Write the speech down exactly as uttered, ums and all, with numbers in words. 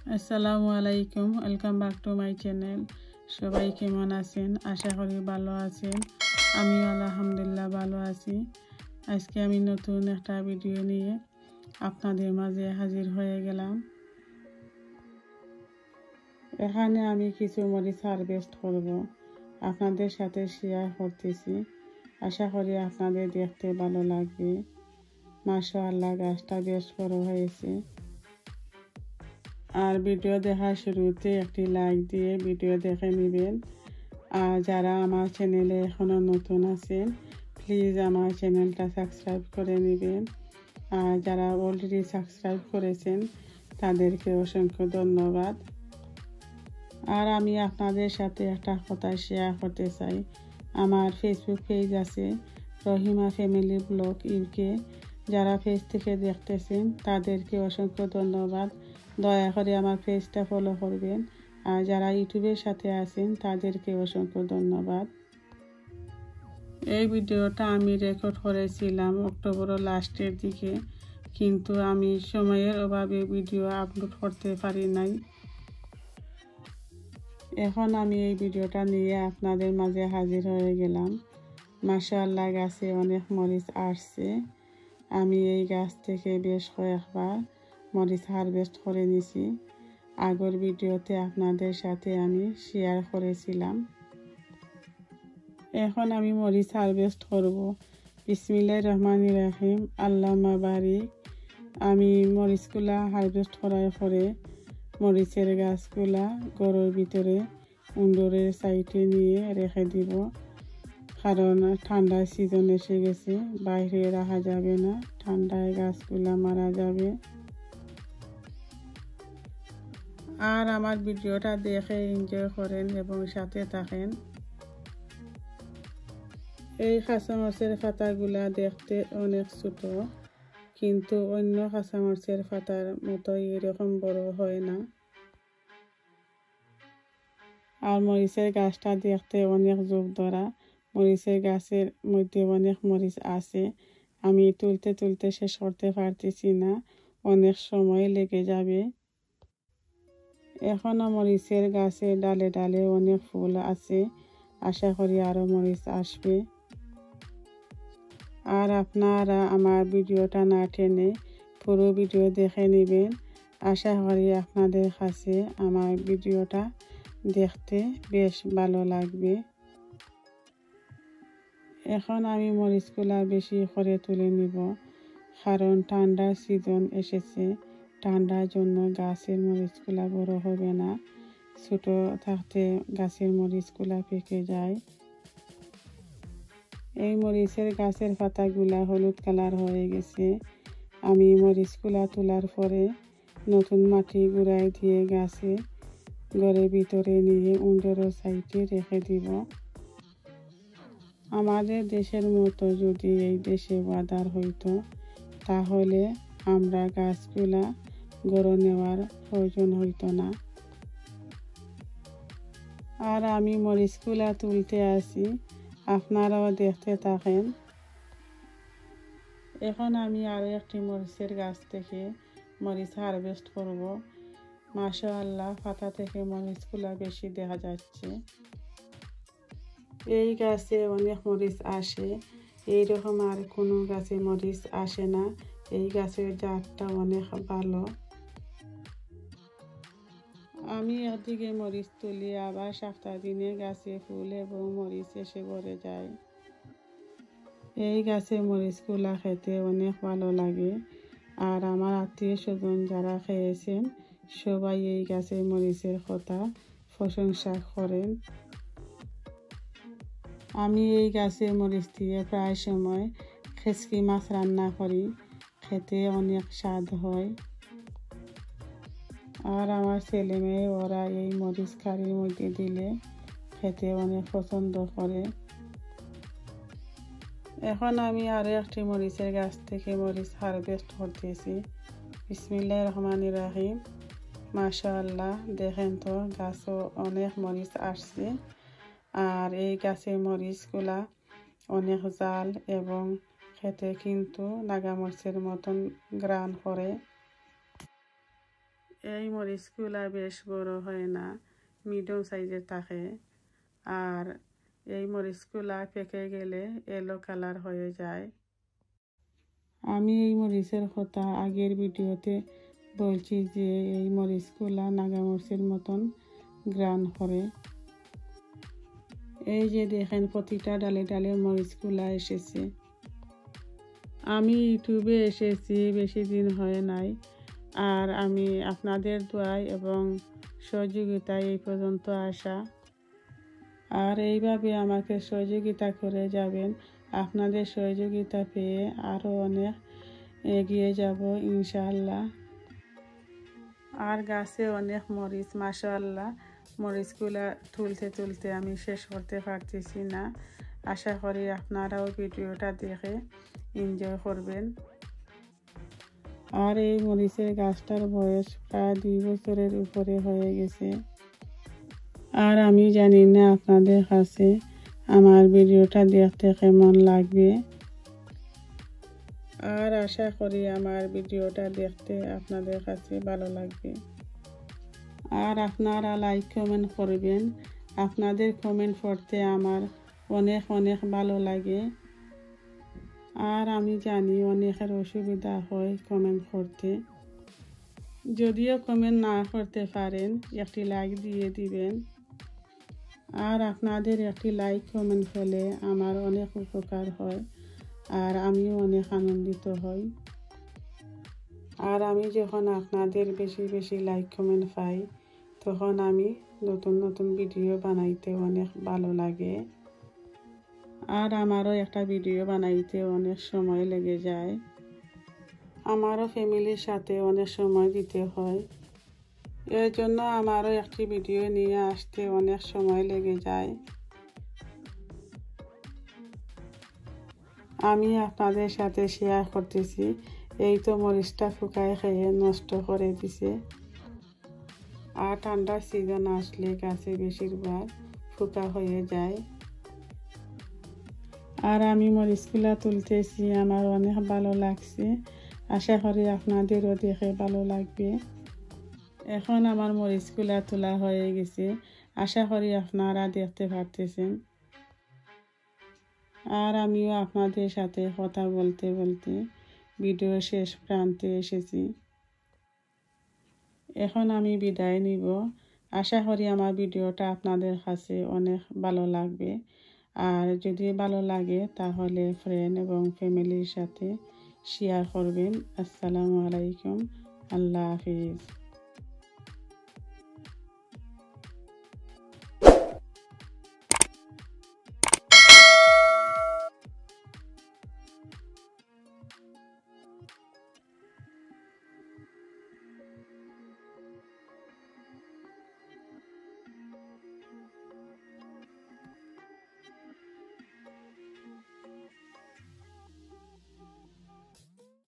আসসালামু আলাইকুম, welcome back to my channel. সবাই কেমন আছেন? আশা করি ভালো আছেন। আমিও আলহামদুলিল্লাহ ভালো আছি। আজকে আমি নতুন একটা ভিডিও নিয়ে আপনাদের মাঝে হাজির হয়ে গেলাম। এখানে আমি কিছু মরিচ হারভেস্ট করব, আপনাদের সাথে শেয়ার করতেছি। আশা করি আপনাদের দেখতে ভালো লাগবে। মাশাআল্লাহ, গাছটা বেশ বড় হয়েছে। আর ভিডিও দেখার শুরুতে একটি লাইক দিয়ে ভিডিও দেখে নেবেন। আর যারা আমার চ্যানেলে এখনও নতুন আছেন, প্লিজ আমার চ্যানেলটা সাবস্ক্রাইব করে নেবেন। আর যারা অলরেডি সাবস্ক্রাইব করেছেন তাদেরকে অসংখ্য ধন্যবাদ। আর আমি আপনাদের সাথে একটা কথা শেয়ার করতে চাই। আমার ফেসবুক পেজ আছে, রহিমা ফ্যামিলি ব্লগ ইউকে। যারা পেজ থেকে দেখতেছেন তাদেরকে অসংখ্য ধন্যবাদ। দয়া করে আমার পেজটা ফলো করবেন। আর যারা ইউটিউবের সাথে আছেন তাদেরকে অসংখ্য ধন্যবাদ। এই ভিডিওটা আমি রেকর্ড করেছিলাম অক্টোবরের লাস্টের দিকে, কিন্তু আমি সময়ের অভাবে ভিডিও আপলোড করতে পারি নাই। এখন আমি এই ভিডিওটা নিয়ে আপনাদের মাঝে হাজির হয়ে গেলাম। মাশাআল্লাহ, গাছে অনেক মরিচ আসছে। আমি এই গাছ থেকে বেশ কয়েকবার মরিচ হারভেস্ট করে নিছি। আগের ভিডিওতে আপনাদের সাথে আমি শেয়ার করেছিলাম। এখন আমি মরিচ হারভেস্ট করব। বিসমিল্লাহির রহমানির রহিম, আল্লাহুম্মা বারিক। আমি মরিচগুলা হারভেস্ট করার পরে মরিচের গাছগুলা ঘরের ভিতরে উন্ডোরের সাইডে নিয়ে রেখে দিব, কারণ ঠান্ডার সিজন এসে গেছে, বাইরে রাখা যাবে না, ঠান্ডায় গাছগুলা মারা যাবে। আর আমার ভিডিওটা দেখে এনজয় করেন এবং সাথে থাকেন। এই কাঁচামরিচের পাতাগুলা দেখতে অনেক ছোট, কিন্তু অন্য কাঁচামরিচের পাতার মতো এরকম বড় হয় না। আর মরিচের গাছটা দেখতে অনেক জোক ধরা। মরিচের গাছের মধ্যে অনেক মরিচ আছে। আমি তুলতে তুলতে শেষ করতে পারতেছি না, অনেক সময় লেগে যাবে। এখনো মরিচের গাছের ডালে ডালে অনেক ফুল আছে, আশা করি আরো মরিচ আসবে। আর আপনারা আমার ভিডিওটা না টেনে পুরো ভিডিও দেখে নেবেন। আশা করি আপনাদের কাছে আমার ভিডিওটা দেখতে বেশ ভালো লাগবে। এখন আমি মরিচগুলা বেশি করে তুলে নিব, কারণ ঠান্ডার সিজন এসেছে। ঠান্ডার জন্য গাছের মরিচগুলা বড় হবে না, ছোট থাকতে গাছের মরিচগুলা পেকে যায়। এই মরিচের গাছের পাতাগুলা হলুদ কালার হয়ে গেছে। আমি মরিচগুলা তোলার পরে নতুন মাটি গুঁড়াই দিয়ে গাছে ঘরের ভিতরে নিয়ে উন্ডোরের সাইডে রেখে দিব। আমাদের দেশের মতো যদি এই দেশে ওয়েদার হইতো, তাহলে আমরা গাছগুলা গড়ে নেওয়ার প্রয়োজন হইতো না। আর আমি মরিচগুলা তুলতে আসি, আপনারাও দেখতে থাকেন। এখন আমি আরো একটি মরিচের গাছ থেকে মরিচ হারভেস্ট করব। মাশাআল্লাহ, পাতা থেকে মরিচগুলা বেশি দেখা যাচ্ছে। এই গাছে অনেক মরিচ আসে, এইরকম আর কোনো গাছে মরিচ আসে না। এই গাছের জাতটা অনেক ভালো। আমি একদিকে মরিচ তুলি, আবার সপ্তাহ দিনে গাছে ফুল এবং মরিচ এসে ভরে যায়। এই গাছে মরিচগুলা খেতে অনেক ভালো লাগে। আর আমার আত্মীয় স্বজন যারা খেয়েছেন সবাই এই গাছের মরিচের কথা প্রশংসা করেন। আমি এই গাছের মরিচ দিয়ে প্রায় সময় খেসকি মাছ রান্না করি, খেতে অনেক স্বাদ হয়। আর আমার ছেলে মেয়ে ওরা এই মরিচ কারির মধ্যে দিলে খেতে অনেক পছন্দ করে। এখন আমি আরো একটি মরিচের গাছ থেকে মরিচ হারভেস্ট করতেছি। বিসমিল্লাহির রহমানির রহিম। মাশাআল্লাহ, দেখেন তো গাছও অনেক মরিচ আসছে। আর এই গাছের মরিচগুলা অনেক জাল এবং খেতে কিন্তু নাগা মরিচের মতন গ্রান করে। এই মরিচগুলা বেশ বড় হয় না, মিডিয়াম সাইজের থাকে। আর এই মরিচগুলা পেকে গেলে ইয়েলো কালার হয়ে যায়। আমি এই মরিচের কথা আগের ভিডিওতে বলছি যে এই মরিচগুলা নাগামরিচের মতন গ্রান করে। এই যে দেখেন প্রতিটা ডালে ডালে মরিচগুলা এসেছে। আমি ইউটিউবে এসেছি বেশি দিন হয় নাই, আর আমি আপনাদের দোয়ায় এবং সহযোগিতায় এই পর্যন্ত আসা। আর এইভাবে আমাকে সহযোগিতা করে যাবেন। আপনাদের সহযোগিতা পেয়ে আরও অনেক এগিয়ে যাব ইনশাআল্লাহ। আর গাছে অনেক মরিচ, মাশাআল্লাহ। মরিচগুলা তুলতে তুলতে আমি শেষ করতে পারতেছি না। আশা করি আপনারাও ভিডিওটা দেখে এনজয় করবেন। আর এই মরিচের গাছটার বয়স প্রায় দুই বছরের উপরে হয়ে গেছে। আর আমি জানি না আপনাদের কাছে আমার ভিডিওটা দেখতে কেমন লাগবে। আর আশা করি আমার ভিডিওটা দেখতে আপনাদের কাছে ভালো লাগবে। আর আপনারা লাইক কমেন্ট করবেন। আপনাদের কমেন্ট পড়তে আমার অনেক অনেক ভালো লাগে। আর আমি জানি অনেকের অসুবিধা হয় কমেন্ট করতে। যদিও কমেন্ট না করতে পারেন, একটি লাইক দিয়ে দিবেন। আর আপনাদের একটি লাইক কমেন্ট হলে আমার অনেক উপকার হয়, আর আমিও অনেক আনন্দিত হই। আর আমি যখন আপনাদের বেশি বেশি লাইক কমেন্ট পাই, তখন আমি নতুন নতুন ভিডিও বানাইতে অনেক ভালো লাগে। আর আমারও একটা ভিডিও বানাইতে অনেক সময় লেগে যায়। আমারও ফ্যামিলির সাথে অনেক সময় দিতে হয়। এর জন্য আমারও একটি ভিডিও নিয়ে আসতে অনেক সময় লেগে যায়। আমি আপনাদের সাথে শেয়ার করতেছি। এই তো মরিচটা শুকায় খেয়ে নষ্ট করে দিছে। আর ঠান্ডার সিজন আসলে গাছে বেশিরভাগ শুকা হয়ে যায়। আর আমি মরিচগুলা তুলতেছি, আমার অনেক ভালো লাগছে। আশা করি আপনাদেরও দেখে ভালো লাগবে। এখন আমার মরিচগুলা তোলা হয়ে গেছে। আশা করি আপনারা দেখতে পারতেছেন। আর আমিও আপনাদের সাথে কথা বলতে বলতে ভিডিও শেষ প্রান্তে এসেছি। এখন আমি বিদায় নিব। আশা করি আমার ভিডিওটা আপনাদের কাছে অনেক ভালো লাগবে। আর যদি ভালো লাগে তাহলে ফ্রেন্ড এবং ফ্যামিলির সাথে শেয়ার করবেন। আসসালামু আলাইকুম, আল্লাহ হাফিজ।